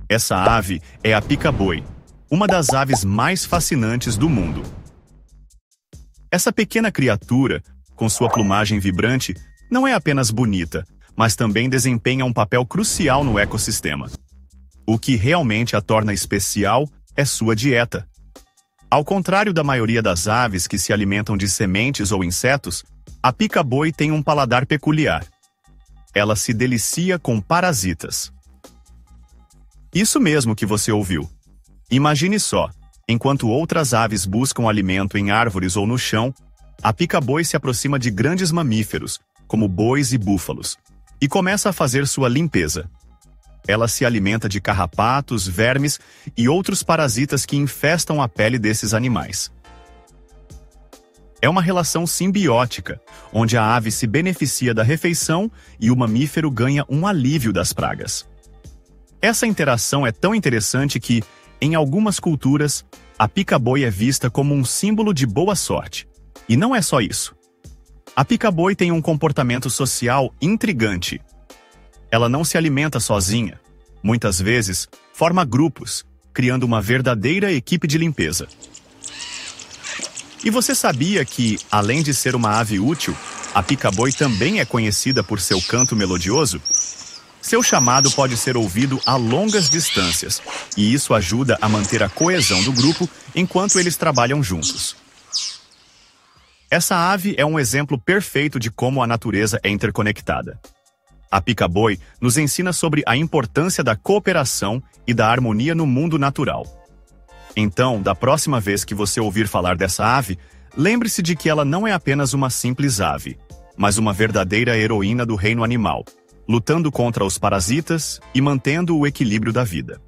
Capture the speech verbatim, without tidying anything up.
Essa ave é a pica-boi, uma das aves mais fascinantes do mundo. Essa pequena criatura, com sua plumagem vibrante, não é apenas bonita, mas também desempenha um papel crucial no ecossistema. O que realmente a torna especial é sua dieta. Ao contrário da maioria das aves que se alimentam de sementes ou insetos, a pica-boi tem um paladar peculiar. Ela se delicia com parasitas. Isso mesmo que você ouviu. Imagine só, enquanto outras aves buscam alimento em árvores ou no chão, a pica-boi se aproxima de grandes mamíferos, como bois e búfalos, e começa a fazer sua limpeza. Ela se alimenta de carrapatos, vermes e outros parasitas que infestam a pele desses animais. É uma relação simbiótica, onde a ave se beneficia da refeição e o mamífero ganha um alívio das pragas. Essa interação é tão interessante que, em algumas culturas, a pica-boi é vista como um símbolo de boa sorte. E não é só isso. A pica-boi tem um comportamento social intrigante. Ela não se alimenta sozinha. Muitas vezes, forma grupos, criando uma verdadeira equipe de limpeza. E você sabia que, além de ser uma ave útil, a pica-boi também é conhecida por seu canto melodioso? Seu chamado pode ser ouvido a longas distâncias, e isso ajuda a manter a coesão do grupo enquanto eles trabalham juntos. Essa ave é um exemplo perfeito de como a natureza é interconectada. A pica-boi nos ensina sobre a importância da cooperação e da harmonia no mundo natural. Então, da próxima vez que você ouvir falar dessa ave, lembre-se de que ela não é apenas uma simples ave, mas uma verdadeira heroína do reino animal, lutando contra os parasitas e mantendo o equilíbrio da vida.